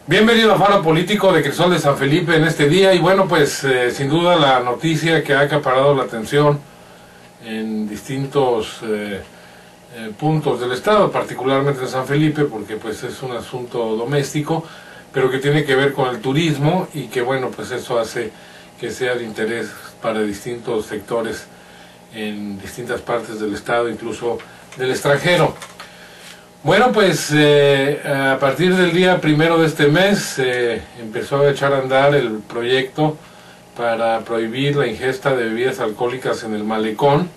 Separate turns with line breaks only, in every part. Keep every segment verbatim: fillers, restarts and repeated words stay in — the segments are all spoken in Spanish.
Bienvenido a Faro Político de Crisol de San Felipe en este día. Y bueno, pues eh, sin duda la noticia que ha acaparado la atención en distintos eh, eh, puntos del estado, particularmente en San Felipe, porque pues es un asunto doméstico, pero que tiene que ver con el turismo y que bueno, pues eso hace que sea de interés para distintos sectores en distintas partes del estado, incluso del extranjero. Bueno, pues eh, a partir del día primero de este mes eh, empezó a echar a andar el proyecto para prohibir la ingesta de bebidas alcohólicas en el malecón,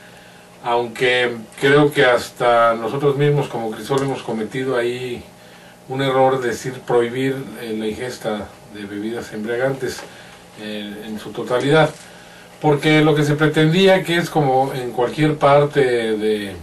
aunque creo que hasta nosotros mismos como Crisol hemos cometido ahí un error de decir prohibir eh, la ingesta de bebidas embriagantes eh, en su totalidad, porque lo que se pretendía, que es como en cualquier parte de...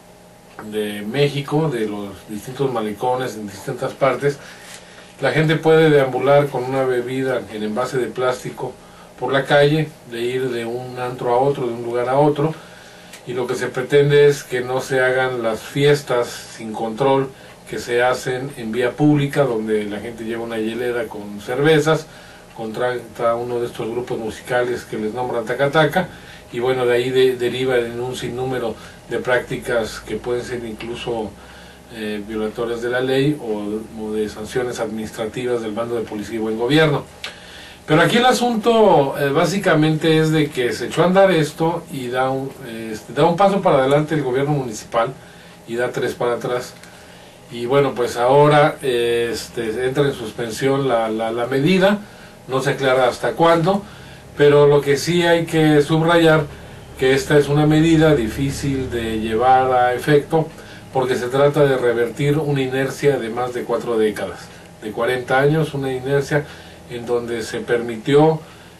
de México, de los distintos malecones en distintas partes, la gente puede deambular con una bebida en envase de plástico por la calle, de ir de un antro a otro, de un lugar a otro, y lo que se pretende es que no se hagan las fiestas sin control que se hacen en vía pública, donde la gente lleva una hielera con cervezas, contrata uno de estos grupos musicales que les nombran taca-taca, y bueno, de ahí de, deriva en un sinnúmero de prácticas que pueden ser incluso eh, violatorias de la ley o, o de sanciones administrativas del bando de policía y buen gobierno. Pero aquí el asunto eh, básicamente es de que se echó a andar esto y da un, eh, da un paso para adelante el gobierno municipal y da tres para atrás. Y bueno, pues ahora eh, este, entra en suspensión la, la, la medida, no se aclara hasta cuándo. Pero lo que sí hay que subrayar, que esta es una medida difícil de llevar a efecto, porque se trata de revertir una inercia de más de cuatro décadas, de cuarenta años, una inercia en donde se permitió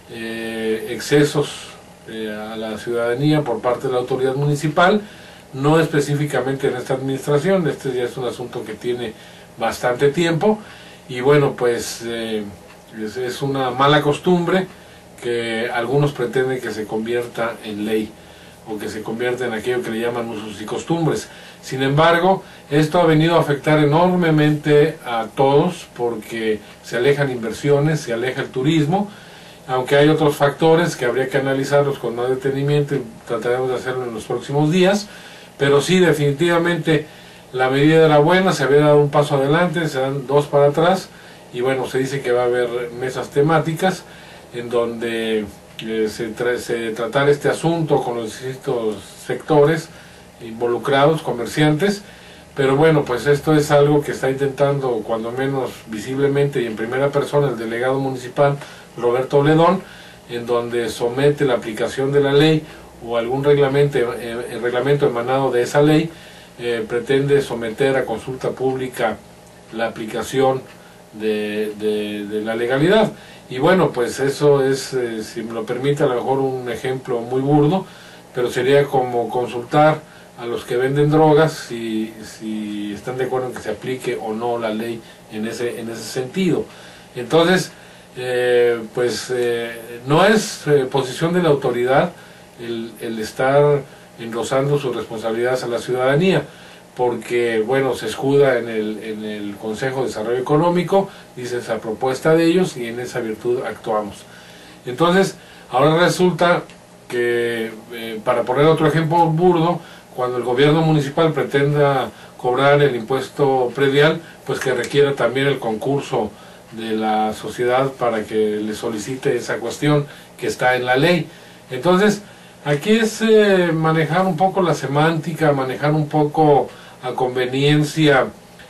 eh, excesos eh, a la ciudadanía por parte de la autoridad municipal, no específicamente en esta administración. Este ya es un asunto que tiene bastante tiempo, y bueno, pues eh, es, es una mala costumbre que algunos pretenden que se convierta en ley o que se convierta en aquello que le llaman usos y costumbres. Sin embargo, esto ha venido a afectar enormemente a todos, porque se alejan inversiones, se aleja el turismo, aunque hay otros factores que habría que analizarlos con más detenimiento y trataremos de hacerlo en los próximos días. Pero sí, definitivamente la medida era buena, se había dado un paso adelante, se dan dos para atrás, y bueno, se dice que va a haber mesas temáticas en donde eh, se, tra se tratar este asunto con los distintos sectores involucrados, comerciantes. Pero bueno, pues esto es algo que está intentando, cuando menos visiblemente y en primera persona, el delegado municipal Roberto Ledón, en donde somete la aplicación de la ley o algún reglamento, eh, el reglamento emanado de esa ley, eh, pretende someter a consulta pública la aplicación de, de, de la legalidad. Y bueno, pues eso es, eh, si me lo permite, a lo mejor un ejemplo muy burdo, pero sería como consultar a los que venden drogas si, si están de acuerdo en que se aplique o no la ley en ese, en ese sentido. Entonces, eh, pues eh, no es eh, posición de la autoridad el, el estar engrosando sus responsabilidades a la ciudadanía, porque bueno, se escuda en el, en el Consejo de Desarrollo Económico, dice esa propuesta de ellos, y en esa virtud actuamos. Entonces, ahora resulta que, eh, para poner otro ejemplo burdo, cuando el gobierno municipal pretenda cobrar el impuesto predial, pues que requiera también el concurso de la sociedad para que le solicite esa cuestión que está en la ley. Entonces, aquí es eh, manejar un poco la semántica, manejar un poco a conveniencia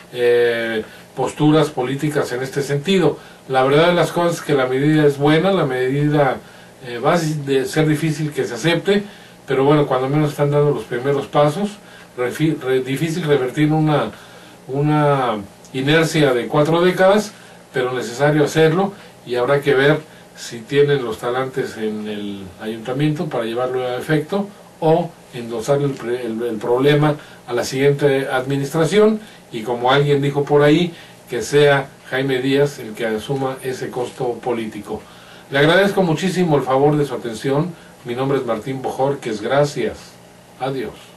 eh, posturas políticas en este sentido. La verdad de las cosas es que la medida es buena, la medida eh, va a ser difícil que se acepte, pero bueno, cuando menos están dando los primeros pasos. Refi re difícil revertir una, una inercia de cuatro décadas, pero necesario hacerlo, y habrá que ver si tienen los talantes en el ayuntamiento para llevarlo a efecto, o endosar el, el, el problema a la siguiente administración, y como alguien dijo por ahí, que sea Jaime Díaz el que asuma ese costo político. Le agradezco muchísimo el favor de su atención. Mi nombre es Martín Bojorquez, gracias. Adiós.